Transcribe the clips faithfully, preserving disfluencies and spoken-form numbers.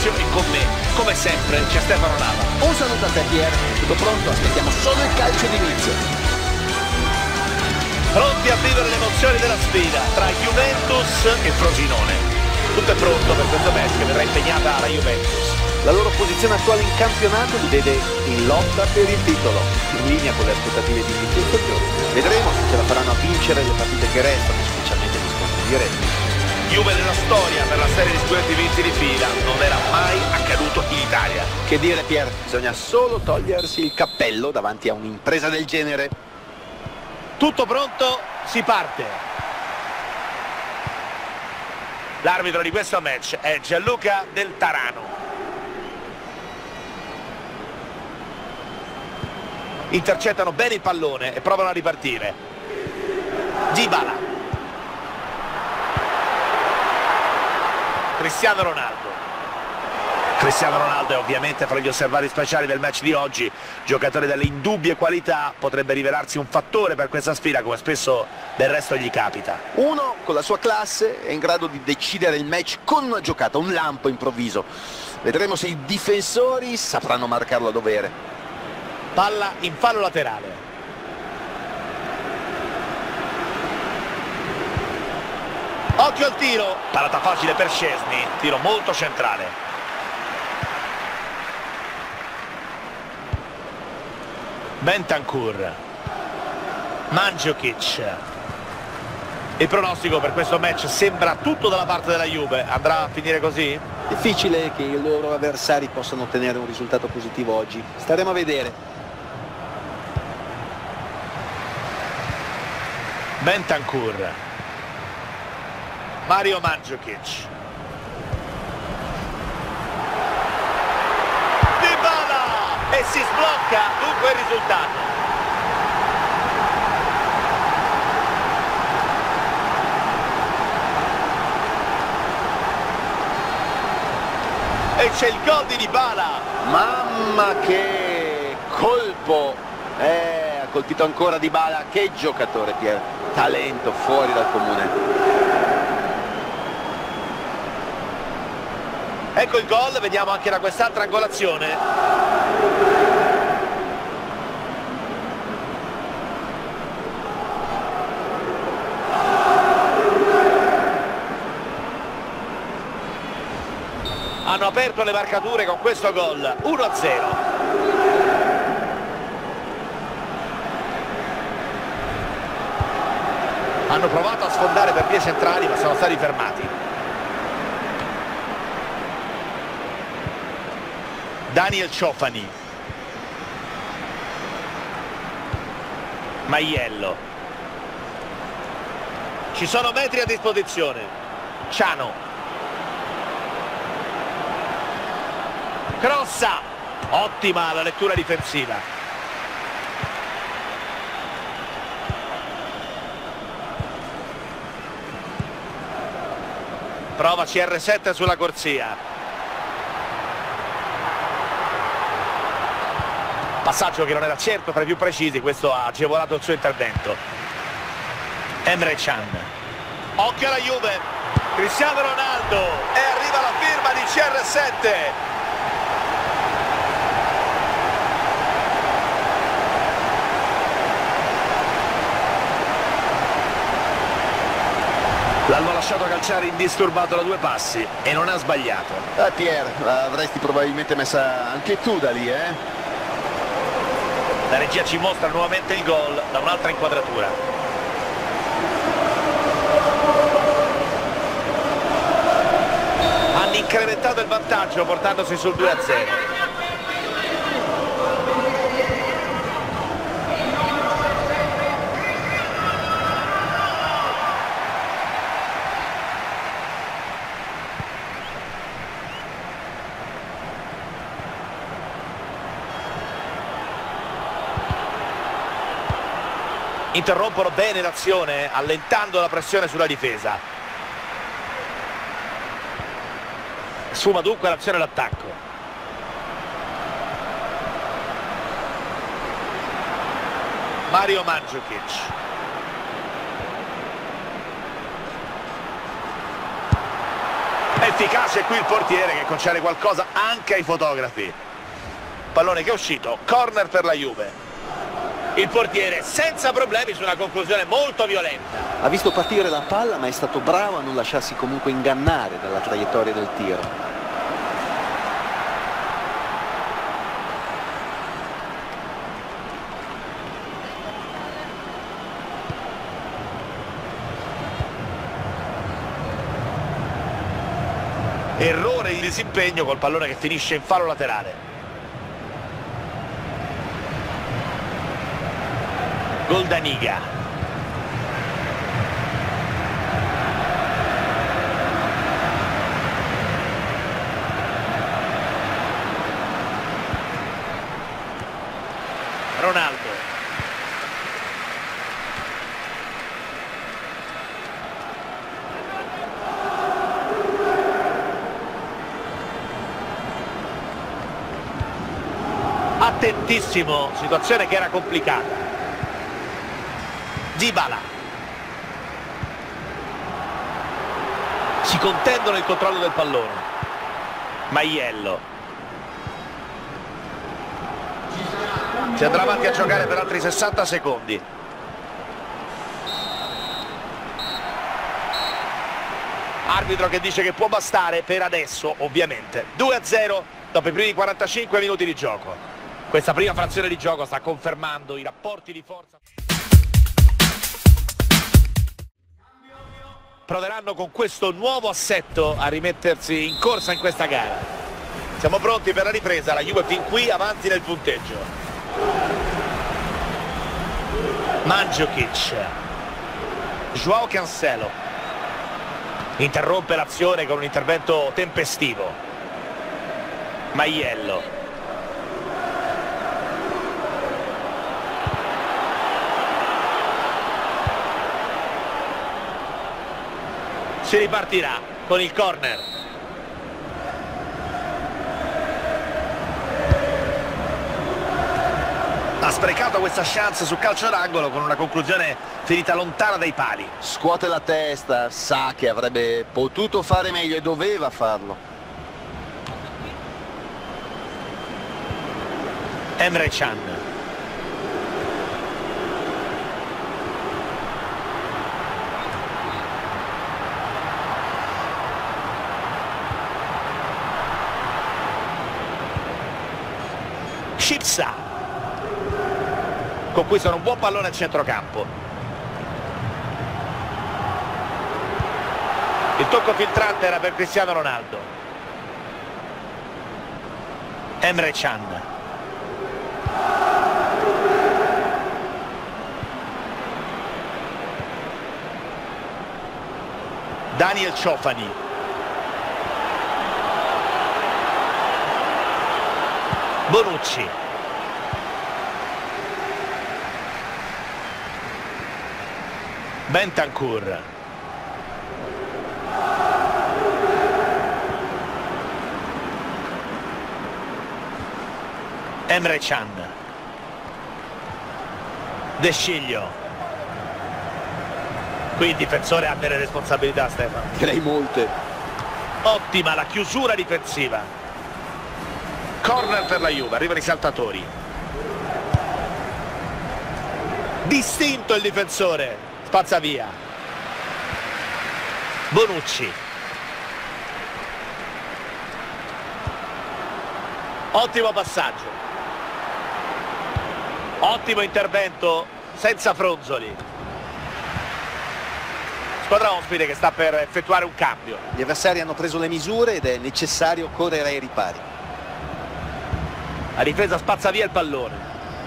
spazio e con me, come sempre, c'è Stefano Nava. Un saluto a te Pier, tutto pronto? Aspettiamo solo il calcio d'inizio. Pronti a vivere le emozioni della sfida tra Juventus e Frosinone. Tutto è pronto per questo match che verrà impegnata la Juventus. La loro posizione attuale in campionato li vede in lotta per il titolo, in linea con le aspettative di inizio stagione. Vedremo se ce la faranno a vincere le partite che restano, specialmente gli scontri diretti. Juve nella storia per la serie di scudetti vinti di fila, non era mai accaduto in Italia. Che dire Pier, bisogna solo togliersi il cappello davanti a un'impresa del genere. Tutto pronto, si parte. L'arbitro di questo match è Gianluca Del Tarano. Intercettano bene il pallone e provano a ripartire. Dybala. Cristiano Ronaldo. Cristiano Ronaldo è ovviamente fra gli osservati speciali del match di oggi, giocatore dalle indubbie qualità, potrebbe rivelarsi un fattore per questa sfida come spesso del resto gli capita. Uno con la sua classe è in grado di decidere il match con una giocata, un lampo improvviso. Vedremo se i difensori sapranno marcarlo a dovere. Palla in fallo laterale. Occhio al tiro, parata facile per Szczesny, tiro molto centrale. Bentancur. Mandzukic. Il pronostico per questo match sembra tutto dalla parte della Juve, andrà a finire così? Difficile che i loro avversari possano ottenere un risultato positivo oggi, staremo a vedere. Bentancur. Mario Mandzukic. Dybala e si sblocca dunque il risultato. E c'è il gol di Dybala. Mamma che colpo! Eh, ha colpito ancora Dybala, che giocatore Pier, talento fuori dal comune. Ecco il gol, vediamo anche da quest'altra angolazione. Hanno aperto le marcature con questo gol, uno a zero. Hanno provato a sfondare per vie centrali ma sono stati fermati. Daniel Ciofani. Maiello. Ci sono metri a disposizione. Ciano. Crossa. Ottima la lettura difensiva. Prova C R sette sulla corsia. Passaggio che non era certo tra i più precisi, questo ha agevolato il suo intervento. Emre Can. Occhio alla Juve. Cristiano Ronaldo. E arriva la firma di C R sette. L'hanno lasciato calciare indisturbato da due passi e non ha sbagliato. Eh Pier, l'avresti probabilmente messa anche tu da lì, eh? La regia ci mostra nuovamente il gol da un'altra inquadratura. Hanno incrementato il vantaggio portandosi sul due a zero. Interrompono bene l'azione, allentando la pressione sulla difesa. Sfuma dunque l'azione d'attacco. Mario Mandzukic. E Efficace qui il portiere che concede qualcosa anche ai fotografi. Pallone che è uscito, corner per la Juve. Il portiere senza problemi su una conclusione molto violenta. Ha visto partire la palla ma è stato bravo a non lasciarsi comunque ingannare dalla traiettoria del tiro. Errore di disimpegno col pallone che finisce in fallo laterale. Goldaniga. Ronaldo. Attentissimo, situazione che era complicata. Dybala. Si contendono il controllo del pallone. Maiello. Si andrà avanti a giocare per altri sessanta secondi. Arbitro che dice che può bastare per adesso, ovviamente. due a zero dopo i primi quarantacinque minuti di gioco. Questa prima frazione di gioco sta confermando i rapporti di forza. Proveranno con questo nuovo assetto a rimettersi in corsa in questa gara. Siamo pronti per la ripresa, la Juve fin qui avanti nel punteggio. Mandzukic. Joao Cancelo. Interrompe l'azione con un intervento tempestivo. Maiello. Si ripartirà con il corner. Ha sprecato questa chance su calcio d'angolo con una conclusione finita lontana dai pali. Scuote la testa, sa che avrebbe potuto fare meglio e doveva farlo. Emre Can. Scipsa, con cui sono un buon pallone al centrocampo. Il tocco filtrante era per Cristiano Ronaldo. Emre Can. Daniel Ciofani. Bonucci. Bentancur. Emre Can. De Sciglio. Qui il difensore ha delle responsabilità, Stefano. Direi molte. Ottima la chiusura difensiva. Corner per la Juve, arrivano i saltatori. Distinto il difensore, spazza via. Bonucci. Ottimo passaggio. Ottimo intervento senza fronzoli. Squadra ospite che sta per effettuare un cambio. Gli avversari hanno preso le misure ed è necessario correre ai ripari. La difesa spazza via il pallone.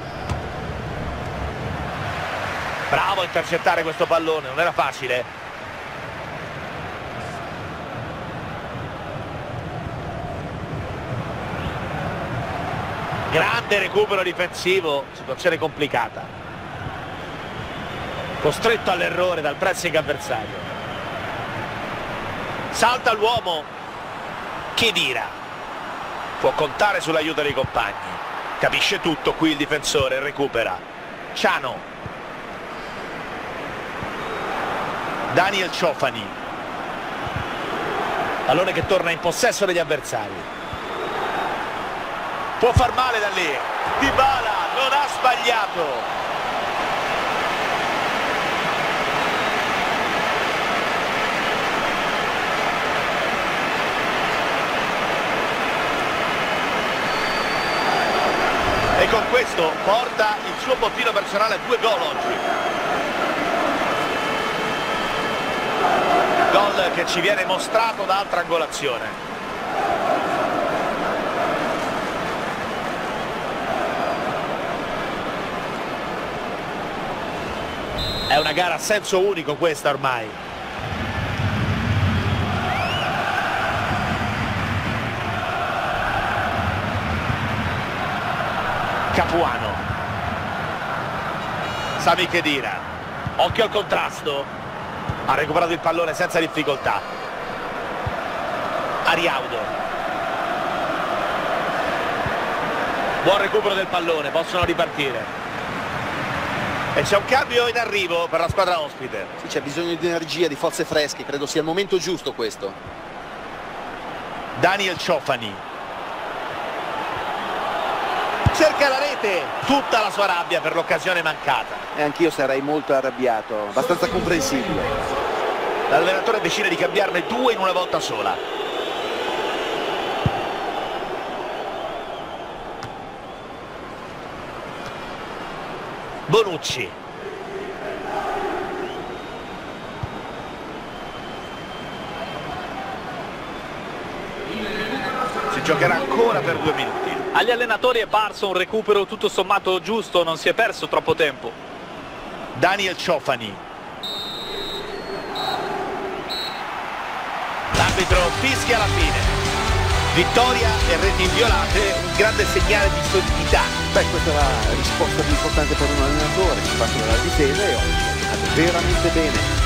Bravo a intercettare questo pallone, non era facile. Grande recupero difensivo, situazione complicata. Costretto all'errore dal pressing avversario. Salta l'uomo. Khedira. Può contare sull'aiuto dei compagni. Capisce tutto qui il difensore, recupera. Ciano. Daniel Ciofani. Pallone che torna in possesso degli avversari. Può far male da lì. Dybala non ha sbagliato. E con questo porta il suo bottino personale a due gol oggi. Gol che ci viene mostrato da altra angolazione. È una gara a senso unico questa ormai. Capuano. Sami Khedira. Occhio al contrasto. Ha recuperato il pallone senza difficoltà. Ariaudo. Buon recupero del pallone, possono ripartire. E c'è un cambio in arrivo per la squadra ospite. Sì, c'è bisogno di energia, di forze fresche, credo sia il momento giusto questo. Daniel Ciofani. Cerca la rete, tutta la sua rabbia per l'occasione mancata. E anch'io sarei molto arrabbiato, abbastanza comprensibile. L'allenatore decide di cambiarne due in una volta sola. Bonucci. Si giocherà ancora per due minuti. Agli allenatori è parso un recupero tutto sommato giusto, non si è perso troppo tempo. Daniel Ciofani. L'arbitro fischia alla fine. Vittoria e reti inviolate, un grande segnale di solidità. Beh, questa è la risposta più importante per un allenatore, si parte dalla difesa e oggi ha giocato veramente bene.